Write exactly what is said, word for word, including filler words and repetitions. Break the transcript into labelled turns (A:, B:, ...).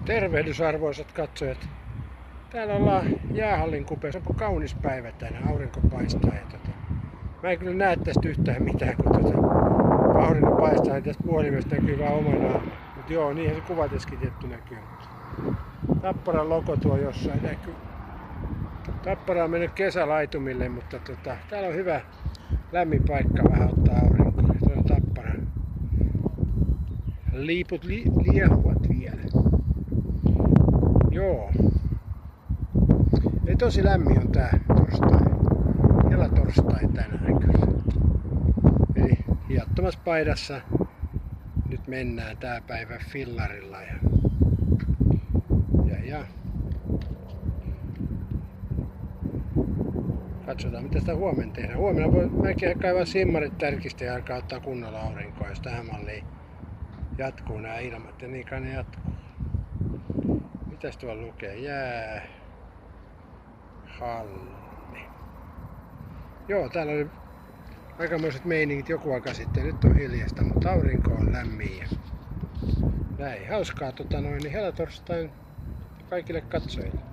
A: Tervehdys arvoisat katsojat. Täällä ollaan jäähallin kupeessa. Onpa kaunis päivä tänään, aurinko paistaa. Ja tota, mä en kyllä näe tästä yhtään mitään, kun tota, aurinko paistaa ja tästä puhelimesta näkyy vaan oma naama. Mut joo, niinhän se kuvateskin tietty näkyy. Tapparan logo tuo jossain näkyy. Tappara on mennyt kesälaitumille, mutta tota, täällä on hyvä lämmin paikka vähän ottaa aurinkoa. Tuo on Tappara. Liiput li liehuvat vielä. Joo. Ei tosi lämmin on tää torstai. Hela torstai tänään kyllä. Eli hiattomassa paidassa nyt mennään tää päivä fillarilla. Ja, ja, ja. Katsotaan mitä sitä huomenna tehdään. Huomenna voi mäkin kaivaa simmarit tärkistä ja alkaa ottaa kunnolla aurinkoa, jos tähän malliin jatkuu nämä ilmat, ja niin kai ne jatkuu. Mitäs tuolla lukee? Jää... halli. Joo, täällä oli aikamoiset meiningit joku aika sitten. Nyt on hiljasta, mutta aurinko on lämmin. Ja näin. Hauskaa tota noin, niin helatorstain kaikille katsojille.